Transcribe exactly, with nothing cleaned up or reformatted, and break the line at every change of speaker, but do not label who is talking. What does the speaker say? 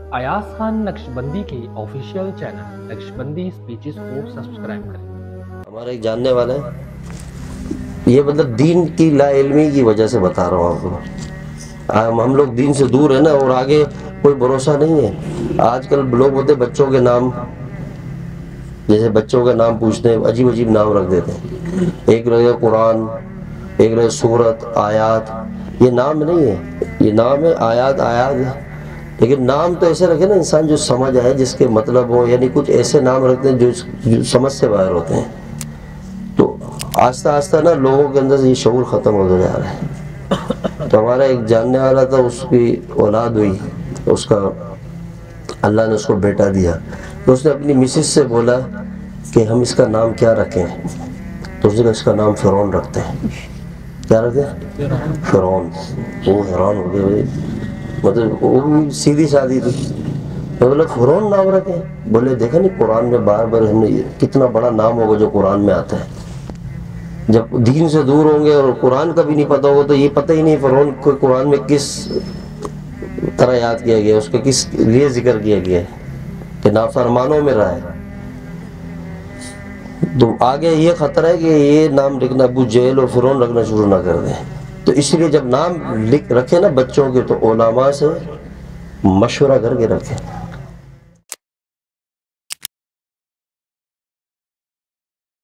ایاز خان نقشبندی کے official channel Naqshbandi speeches کو subscribe کریں۔
ہمارا ایک جاننے والا ہے، یہ مطلب دین کی لا علمی کی وجہ سے بتا رہا ہوں آپ کو۔ ہم لوگ دین سے دور ہیں نا، اور آگے کوئی بھروسہ نہیں ہے۔ آج کل لوگ ہوتے بچوں کے نام، جیسے بچوں کا نام پوچھتے ہیں، عجیب عجیب نام رکھ دیتے ہیں۔ ایک رہے قرآن، ایک رہے سورت، آیات۔ یہ نام نہیں ہے، یہ نام ہے آیات آیات ہے، لیکن نام تو ایسے رکھے نا انسان جو سمجھ آئے، جس کے مطلب ہو، یعنی کچھ ایسے نام رکھتے ہیں جو, جو سمجھ سے باہر ہوتے ہیں۔ تو آہستہ آہستہ نا لوگوں کے اندر سے یہ شعور ختم ہوتا جا رہا ہے۔ تو ہمارا ایک جاننے والا تھا، اس کی اولاد ہوئی، اس کا اللہ نے اس کو بیٹا دیا، تو اس نے اپنی مسز سے بولا کہ ہم اس کا نام کیا رکھیں؟ تو اس نے اس کا نام فرعون رکھتے ہیں۔ کیا رکھتے ہیں؟ فرعون۔ وہ حیران ہو گئے، مطلب وہ بھی سیدھی شادی تھی، مطلب فرعون نام رکھیں؟ بولے دیکھا نہیں قرآن میں بار بار ہم نے کتنا بڑا نام ہوگا جو قرآن میں آتا ہے۔ جب دین سے دور ہوں گے اور قرآن کا بھی نہیں پتہ ہوگا تو یہ پتہ ہی نہیں فرعون کو قرآن میں کس طرح یاد کیا گیا، اس کے کس لیے ذکر کیا گیا ہے کہ نافرمانوں میں رہا ہے۔ تو آگے یہ خطرہ ہے کہ یہ نام لکھنا ابو جہل اور فرعون رکھنا شروع نہ کر دیں۔ تو اس لیے جب نام لکھ رکھے نا بچوں کے، تو علماء سے مشورہ کر کے رکھیں۔